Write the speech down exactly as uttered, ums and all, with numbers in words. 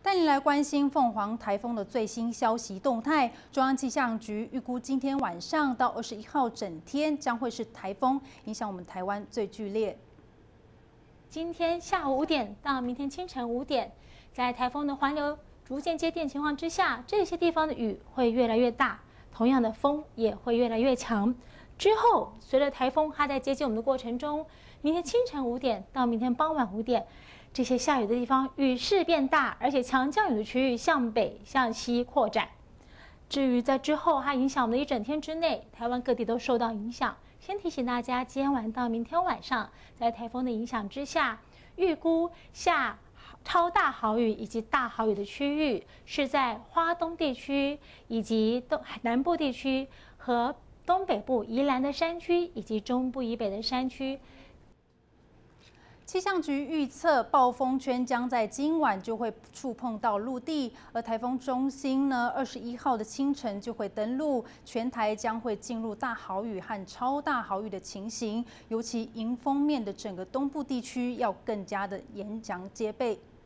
带您来关心凤凰台风的最新消息动态。中央气象局预估今天晚上到二十一号整天将会是台风影响我们台湾最剧烈。 今天下午五点到明天清晨五点，在台风的环流逐渐接电情况之下，这些地方的雨会越来越大，同样的风也会越来越强。之后，随着台风它在接近我们的过程中，明天清晨五点到明天傍晚五点。 这些下雨的地方雨势变大，而且强降雨的区域向北向西扩展。至于在之后它影响我们的一整天之内，台湾各地都受到影响。先提醒大家，今天晚到明天晚上，在台风的影响之下，预估下超大豪雨以及大豪雨的区域是在花东地区以及东南部地区和东北部宜兰的山区以及中部以北的山区。 气象局预测，暴风圈将在今晚就会触碰到陆地，而台风中心呢，二十一号的清晨就会登陆，全台将会进入大豪雨和超大豪雨的情形，尤其迎风面的整个东部地区要更加的严强戒备。